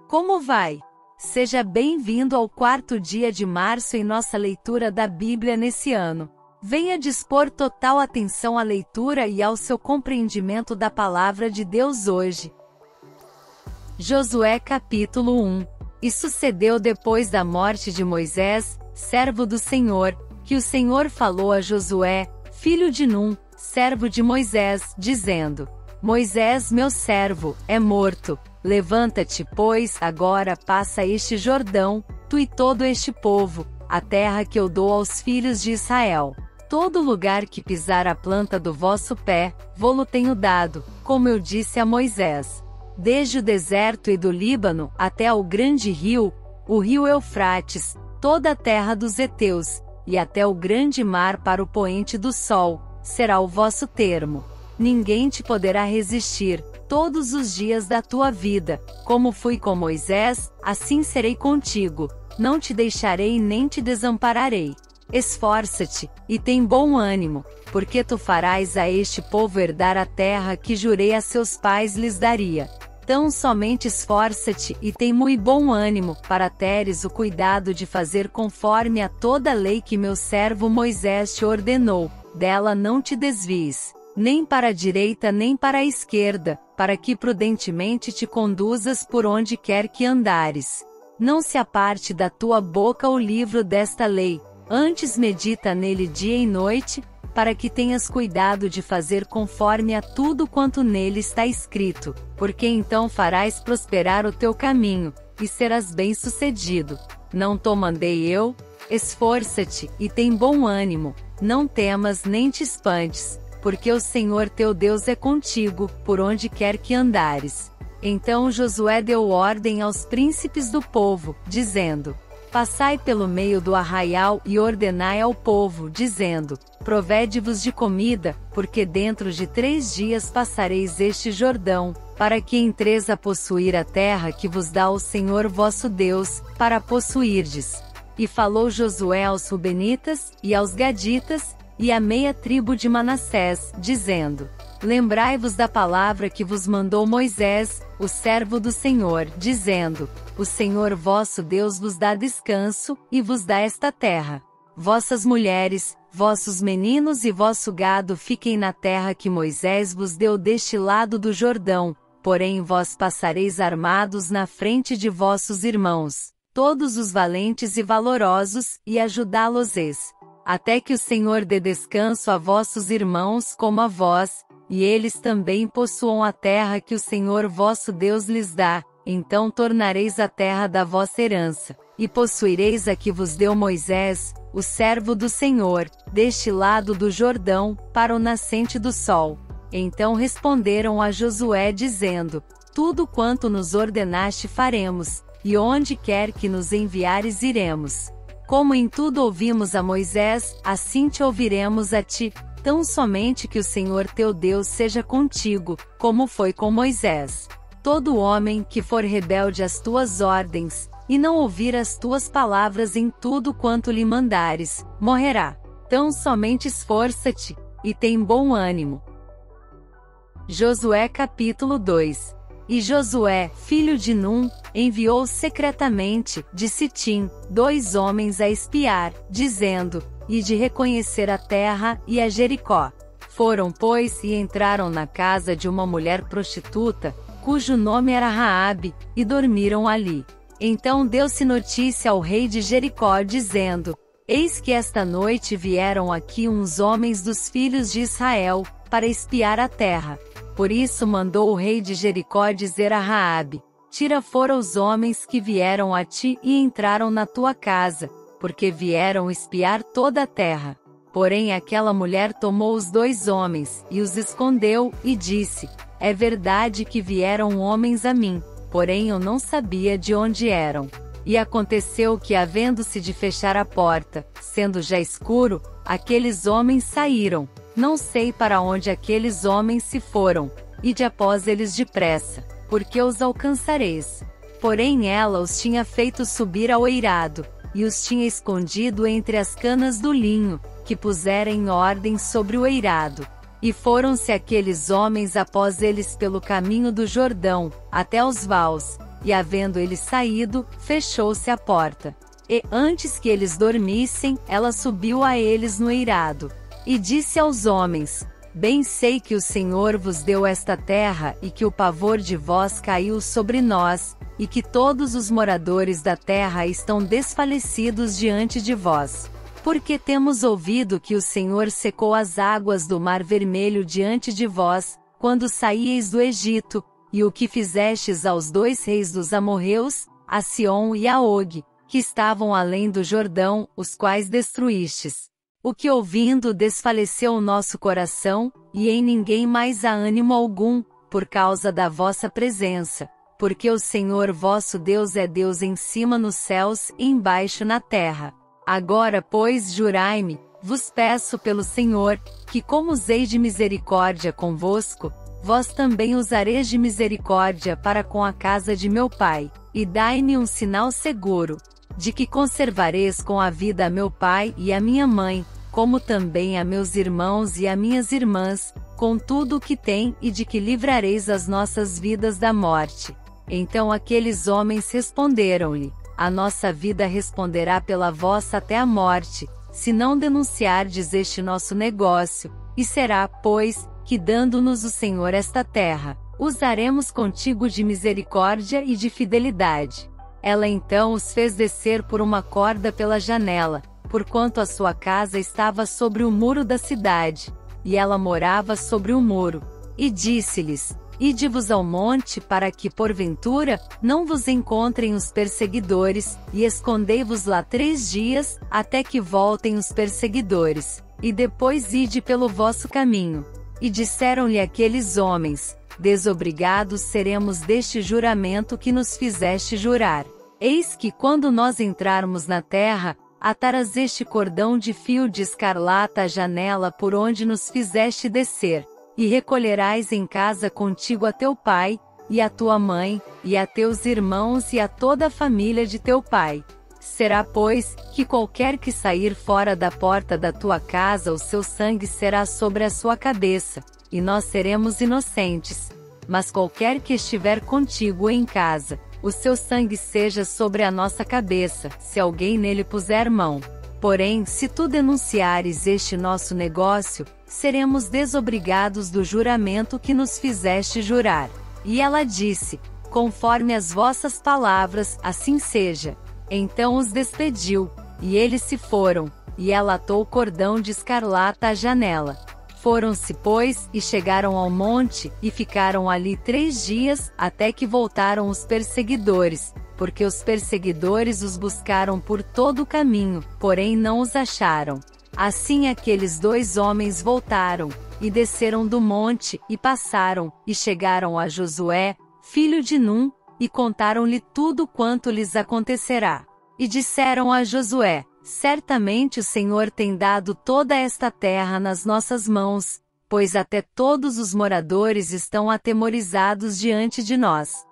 Como vai? Seja bem-vindo ao 4º dia de março em nossa leitura da Bíblia nesse ano. Venha dispor total atenção à leitura e ao seu compreendimento da palavra de Deus hoje. Josué capítulo 1. E sucedeu depois da morte de Moisés, servo do Senhor, que o Senhor falou a Josué, filho de Num, servo de Moisés, dizendo: Moisés, meu servo, é morto. Levanta-te, pois, agora passa este Jordão, tu e todo este povo, a terra que eu dou aos filhos de Israel. Todo lugar que pisar a planta do vosso pé, vô-lo tenho dado, como eu disse a Moisés. Desde o deserto e do Líbano até ao grande rio, o rio Eufrates, toda a terra dos heteus, e até o grande mar para o poente do sol, será o vosso termo. Ninguém te poderá resistir, todos os dias da tua vida. Como fui com Moisés, assim serei contigo. Não te deixarei nem te desampararei. Esforça-te, e tem bom ânimo, porque tu farás a este povo herdar a terra que jurei a seus pais lhes daria. Tão somente esforça-te e tem muito bom ânimo, para teres o cuidado de fazer conforme a toda a lei que meu servo Moisés te ordenou. Dela não te desvies, nem para a direita nem para a esquerda, para que prudentemente te conduzas por onde quer que andares. Não se aparte da tua boca o livro desta lei, antes medita nele dia e noite, para que tenhas cuidado de fazer conforme a tudo quanto nele está escrito, porque então farás prosperar o teu caminho, e serás bem-sucedido. Não te mandei eu? Esforça-te, e tem bom ânimo, não temas nem te espantes, porque o Senhor teu Deus é contigo, por onde quer que andares. Então Josué deu ordem aos príncipes do povo, dizendo: Passai pelo meio do arraial e ordenai ao povo, dizendo: Provede-vos de comida, porque dentro de 3 dias passareis este Jordão, para que entreis a possuir a terra que vos dá o Senhor vosso Deus, para possuirdes. E falou Josué aos Rubenitas, e aos Gaditas, e à meia tribo de Manassés, dizendo: Lembrai-vos da palavra que vos mandou Moisés, o servo do Senhor, dizendo: O Senhor vosso Deus vos dá descanso, e vos dá esta terra. Vossas mulheres, vossos meninos e vosso gado fiquem na terra que Moisés vos deu deste lado do Jordão, porém vós passareis armados na frente de vossos irmãos, todos os valentes e valorosos, e ajudá-los-eis, até que o Senhor dê descanso a vossos irmãos como a vós, e eles também possuam a terra que o Senhor vosso Deus lhes dá. Então tornareis a terra da vossa herança, e possuireis a que vos deu Moisés, o servo do Senhor, deste lado do Jordão, para o nascente do sol. Então responderam a Josué dizendo: Tudo quanto nos ordenaste faremos, e onde quer que nos enviares iremos. Como em tudo ouvimos a Moisés, assim te ouviremos a ti, tão somente que o Senhor teu Deus seja contigo, como foi com Moisés. Todo homem que for rebelde às tuas ordens, e não ouvir as tuas palavras em tudo quanto lhe mandares, morrerá. Tão somente esforça-te, e tem bom ânimo. Josué capítulo 2. E Josué, filho de Num, enviou secretamente, de Sitim, 2 homens a espiar, dizendo: Ide reconhecer a terra, e a Jericó. Foram, pois, e entraram na casa de uma mulher prostituta, cujo nome era Raabe, e dormiram ali. Então deu-se notícia ao rei de Jericó, dizendo: Eis que esta noite vieram aqui uns homens dos filhos de Israel, para espiar a terra. Por isso mandou o rei de Jericó dizer a Raabe: Tira fora os homens que vieram a ti e entraram na tua casa, porque vieram espiar toda a terra. Porém aquela mulher tomou os 2 homens, e os escondeu, e disse: É verdade que vieram homens a mim, porém eu não sabia de onde eram. E aconteceu que, havendo-se de fechar a porta, sendo já escuro, aqueles homens saíram. Não sei para onde aqueles homens se foram. Ide após eles depressa, porque os alcançareis. Porém ela os tinha feito subir ao eirado, e os tinha escondido entre as canas do linho, que pusera em ordem sobre o eirado. E foram-se aqueles homens após eles pelo caminho do Jordão, até os vales, e havendo ele saído, fechou-se a porta. E, antes que eles dormissem, ela subiu a eles no eirado, e disse aos homens: Bem sei que o Senhor vos deu esta terra, e que o pavor de vós caiu sobre nós, e que todos os moradores da terra estão desfalecidos diante de vós. Porque temos ouvido que o Senhor secou as águas do Mar Vermelho diante de vós, quando saíeis do Egito, e o que fizestes aos 2 reis dos amorreus, a Sion e a Og, que estavam além do Jordão, os quais destruístes. O que ouvindo desfaleceu o nosso coração, e em ninguém mais há ânimo algum, por causa da vossa presença, porque o Senhor vosso Deus é Deus em cima nos céus e embaixo na terra. Agora, pois, jurai-me, vos peço pelo Senhor, que como usei de misericórdia convosco, vós também usareis de misericórdia para com a casa de meu pai, e dai-me um sinal seguro, de que conservareis com a vida a meu pai e a minha mãe, como também a meus irmãos e a minhas irmãs, com tudo o que tem, e de que livrareis as nossas vidas da morte. Então aqueles homens responderam-lhe: A nossa vida responderá pela vossa até a morte, se não denunciardes este nosso negócio, e será, pois, que dando-nos o Senhor esta terra, usaremos contigo de misericórdia e de fidelidade. Ela então os fez descer por uma corda pela janela, porquanto a sua casa estava sobre o muro da cidade, e ela morava sobre o muro. E disse-lhes: Ide-vos ao monte para que, porventura, não vos encontrem os perseguidores, e escondei-vos lá 3 dias, até que voltem os perseguidores, e depois ide pelo vosso caminho. E disseram-lhe aqueles homens: Desobrigados seremos deste juramento que nos fizeste jurar. Eis que quando nós entrarmos na terra, atarás este cordão de fio de escarlata à janela por onde nos fizeste descer, e recolherás em casa contigo a teu pai, e a tua mãe, e a teus irmãos e a toda a família de teu pai. Será, pois, que qualquer que sair fora da porta da tua casa, o seu sangue será sobre a sua cabeça, e nós seremos inocentes. Mas qualquer que estiver contigo em casa, o seu sangue seja sobre a nossa cabeça, se alguém nele puser mão. Porém, se tu denunciares este nosso negócio, seremos desobrigados do juramento que nos fizeste jurar. E ela disse: Conforme as vossas palavras, assim seja. Então os despediu, e eles se foram, e ela atou o cordão de escarlata à janela. Foram-se, pois, e chegaram ao monte, e ficaram ali 3 dias, até que voltaram os perseguidores, porque os perseguidores os buscaram por todo o caminho, porém não os acharam. Assim aqueles 2 homens voltaram, e desceram do monte, e passaram, e chegaram a Josué, filho de Num, e contaram-lhe tudo quanto lhes acontecerá. E disseram a Josué: Certamente o Senhor tem dado toda esta terra nas nossas mãos, pois até todos os moradores estão atemorizados diante de nós.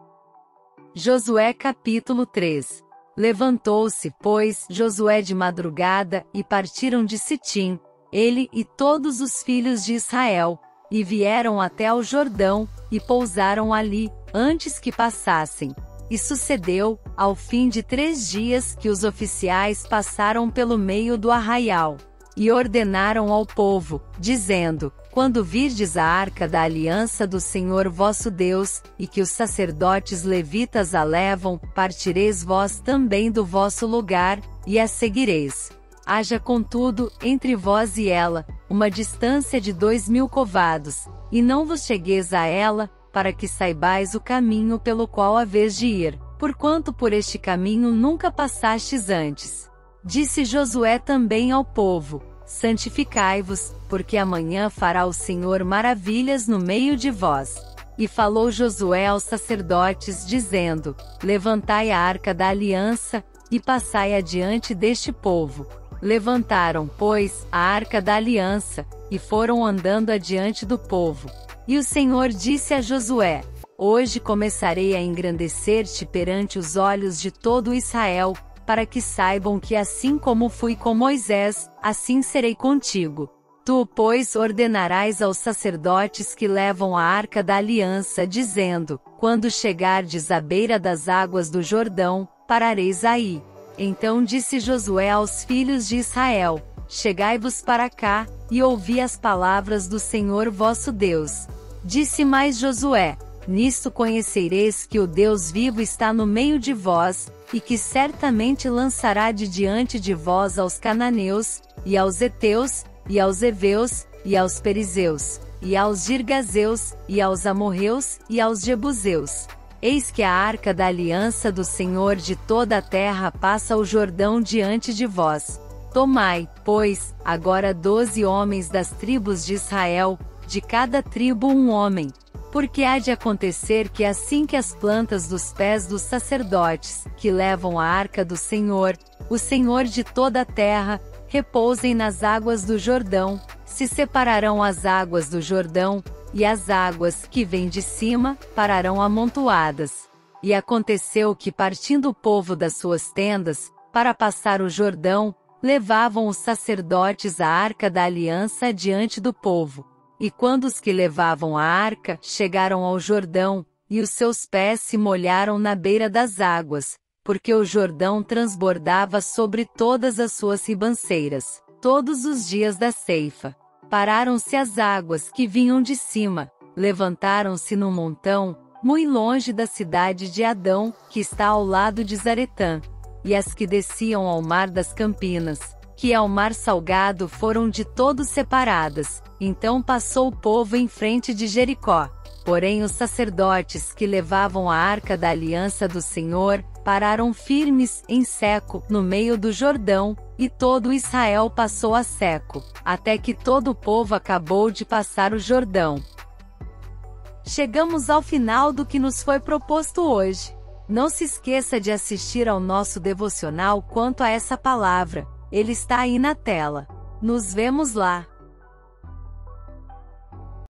Josué capítulo 3. Levantou-se, pois, Josué de madrugada, e partiram de Sitim, ele e todos os filhos de Israel, e vieram até ao Jordão, e pousaram ali, antes que passassem. E sucedeu, ao fim de 3 dias, que os oficiais passaram pelo meio do arraial, e ordenaram ao povo, dizendo: Quando virdes a arca da aliança do Senhor vosso Deus, e que os sacerdotes levitas a levam, partireis vós também do vosso lugar, e a seguireis. Haja contudo, entre vós e ela, uma distância de 2000 covados, e não vos chegueis a ela, para que saibais o caminho pelo qual haveis de ir, porquanto por este caminho nunca passastes antes. Disse Josué também ao povo: Santificai-vos, porque amanhã fará o Senhor maravilhas no meio de vós. E falou Josué aos sacerdotes, dizendo: Levantai a arca da aliança, e passai adiante deste povo. Levantaram, pois, a arca da aliança, e foram andando adiante do povo. E o Senhor disse a Josué: Hoje começarei a engrandecer-te perante os olhos de todo Israel, para que saibam que assim como fui com Moisés, assim serei contigo. Tu, pois, ordenarás aos sacerdotes que levam a arca da aliança, dizendo: quando chegardes à beira das águas do Jordão, parareis aí. Então disse Josué aos filhos de Israel: chegai-vos para cá, e ouvi as palavras do Senhor vosso Deus. Disse mais Josué: nisto conhecereis que o Deus vivo está no meio de vós, e que certamente lançará de diante de vós aos cananeus, e aos heteus, e aos heveus, e aos perizeus, e aos girgazeus, e aos amorreus, e aos jebuseus. Eis que a arca da aliança do Senhor de toda a terra passa o Jordão diante de vós. Tomai, pois, agora 12 homens das tribos de Israel, de cada tribo um homem. Porque há de acontecer que assim que as plantas dos pés dos sacerdotes, que levam a arca do Senhor, o Senhor de toda a terra, repousem nas águas do Jordão, se separarão as águas do Jordão, e as águas que vêm de cima, pararão amontoadas. E aconteceu que partindo o povo das suas tendas, para passar o Jordão, levavam os sacerdotes a arca da aliança diante do povo. E quando os que levavam a arca chegaram ao Jordão, e os seus pés se molharam na beira das águas, porque o Jordão transbordava sobre todas as suas ribanceiras, todos os dias da ceifa. Pararam-se as águas que vinham de cima, levantaram-se num montão, muito longe da cidade de Adão, que está ao lado de Zaretã. E as que desciam ao mar das Campinas, que é o mar salgado, foram de todo separadas. Então passou o povo em frente de Jericó. Porém os sacerdotes que levavam a arca da aliança do Senhor, pararam firmes, em seco, no meio do Jordão, e todo Israel passou a seco, até que todo o povo acabou de passar o Jordão. Chegamos ao final do que nos foi proposto hoje. Não se esqueça de assistir ao nosso devocional quanto a essa palavra, ele está aí na tela. Nos vemos lá.